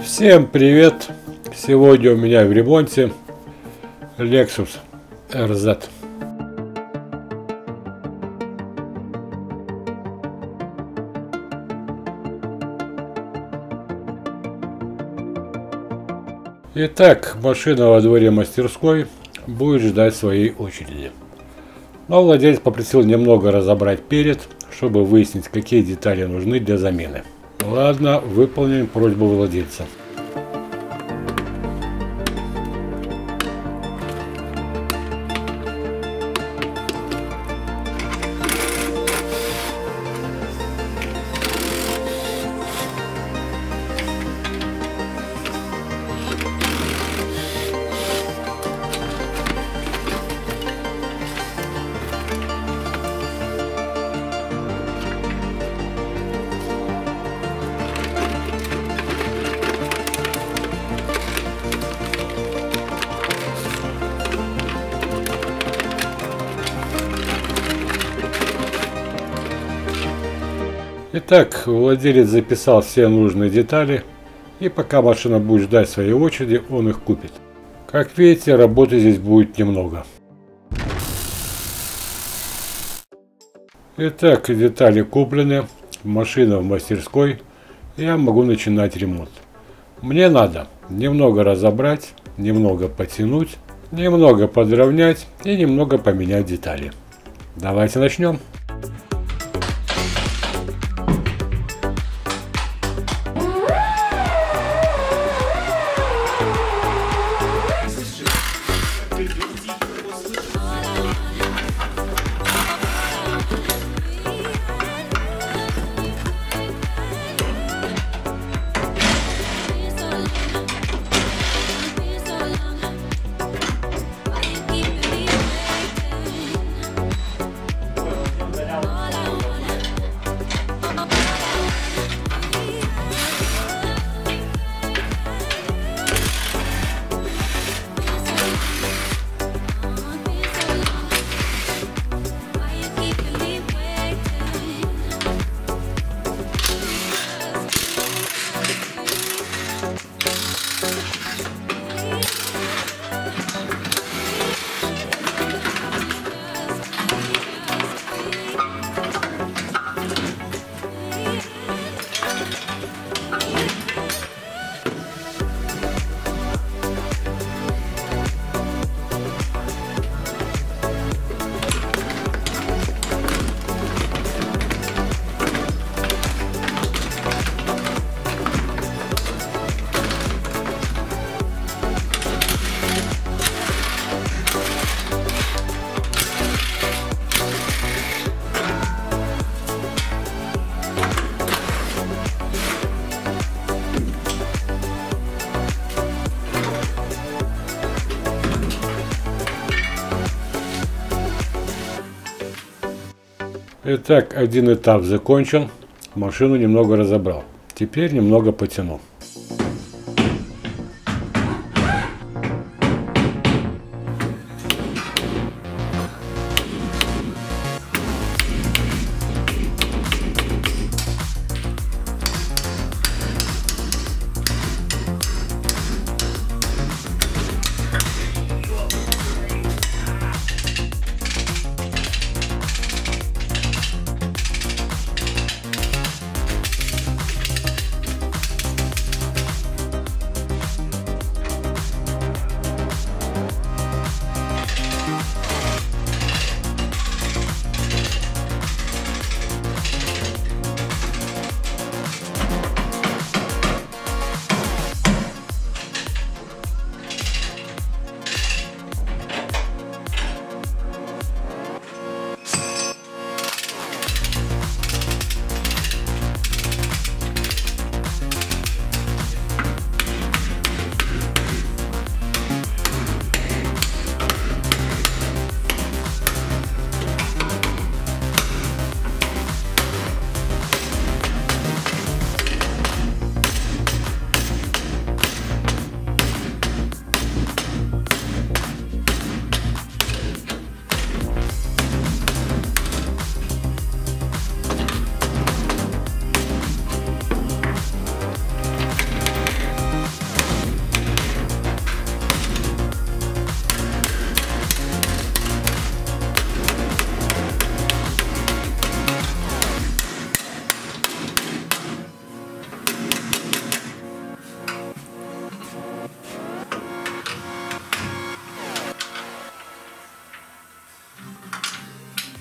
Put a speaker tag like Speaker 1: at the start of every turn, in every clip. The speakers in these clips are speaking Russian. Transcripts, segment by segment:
Speaker 1: Всем привет! Сегодня у меня в ремонте Lexus RZ. Итак, машина во дворе мастерской будет ждать своей очереди. Но владелец попросил немного разобрать перед, чтобы выяснить, какие детали нужны для замены. Ладно, выполним просьбу владельца. Итак, владелец записал все нужные детали, и пока машина будет ждать своей очереди, он их купит. Как видите, работы здесь будет немного. Итак, детали куплены, машина в мастерской, я могу начинать ремонт. Мне надо немного разобрать, немного потянуть, немного подровнять и немного поменять детали. Давайте начнем. Итак, один этап закончен, машину немного разобрал. Теперь немного потяну.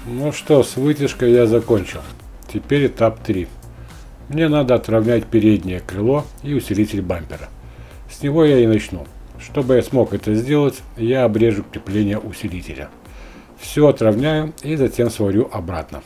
Speaker 1: Ну что, с вытяжкой я закончил. Теперь этап 3. Мне надо отравнять переднее крыло и усилитель бампера. С него я и начну. Чтобы я смог это сделать, я обрежу крепление усилителя. Все отравняю и затем сварю обратно.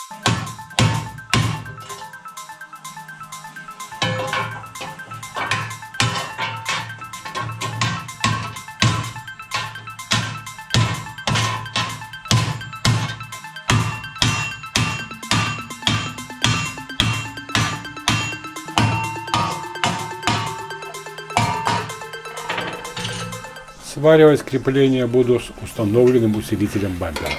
Speaker 1: Сваривать крепление буду с установленным усилителем бампера.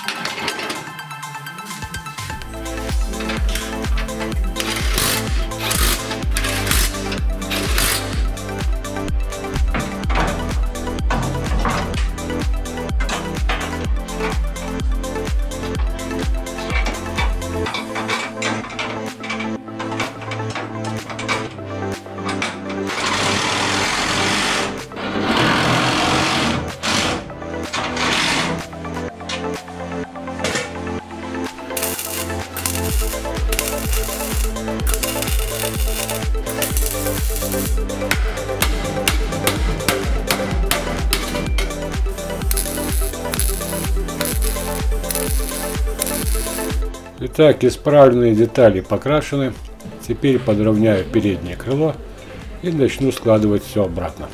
Speaker 1: Итак, исправленные детали покрашены. Теперь подровняю переднее крыло и начну складывать все обратно.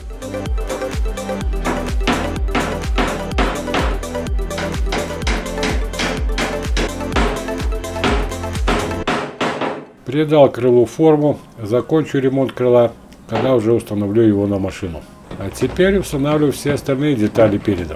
Speaker 1: Придал крылу форму, закончу ремонт крыла, когда уже установлю его на машину. А теперь устанавливаю все остальные детали переда.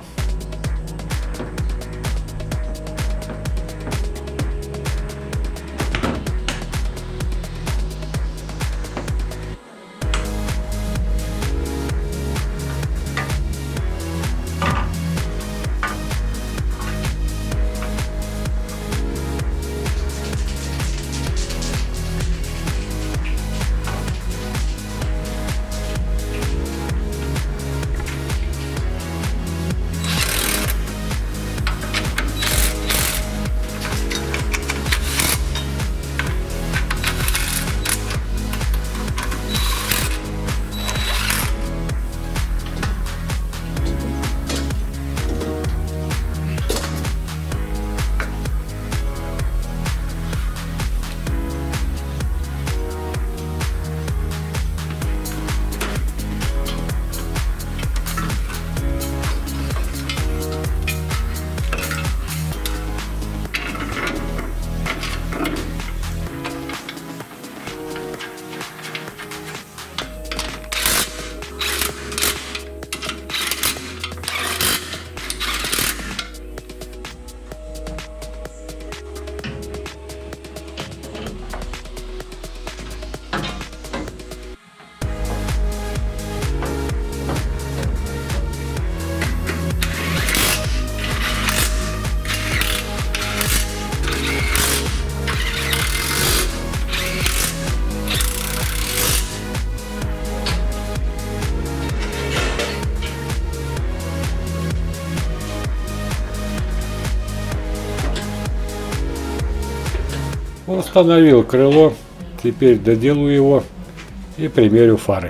Speaker 1: Установил крыло, теперь доделаю его и примерю фары.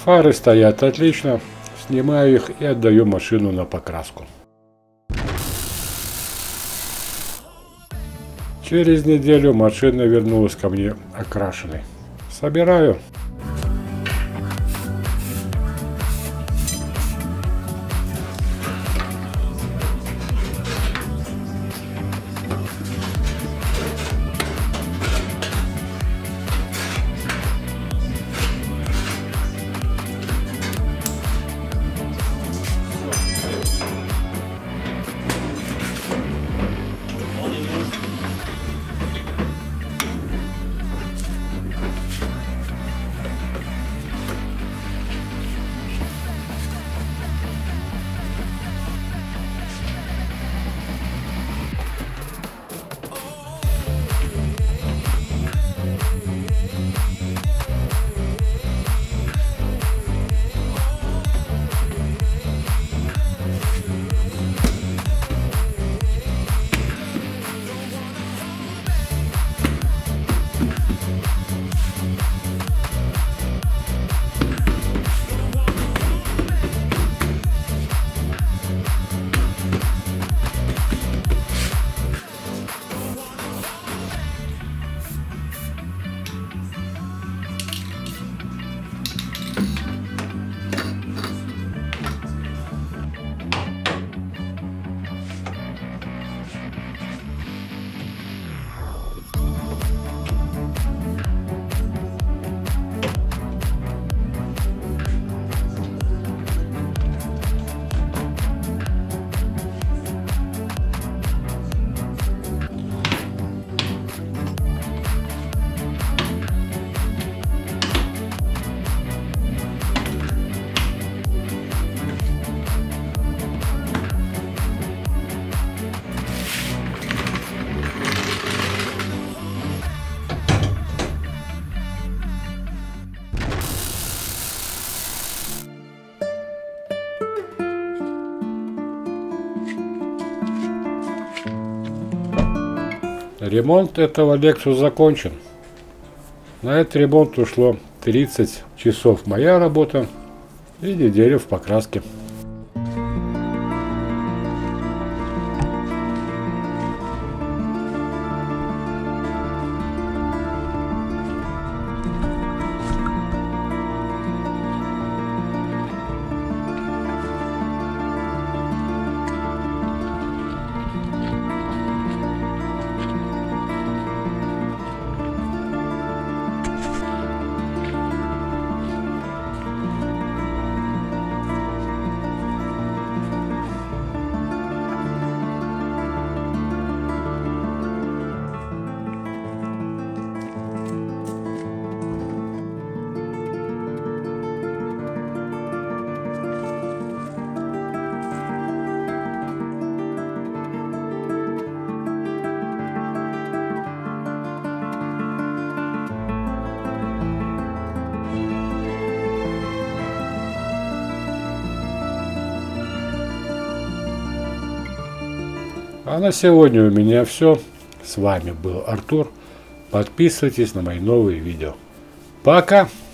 Speaker 1: Фары стоят отлично. Снимаю их и отдаю машину на покраску. Через неделю машина вернулась ко мне окрашенной. Собираю. Ремонт этого Lexus закончен. На этот ремонт ушло 30 часов моя работа и неделю в покраске. А на сегодня у меня все. С вами был Артур. Подписывайтесь на мои новые видео. Пока!